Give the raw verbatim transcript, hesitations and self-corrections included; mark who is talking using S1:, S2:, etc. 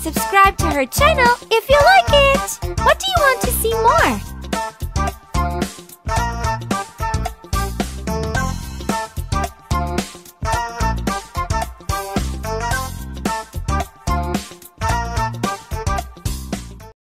S1: Subscribe to her channel if you like it! What do you want to see more?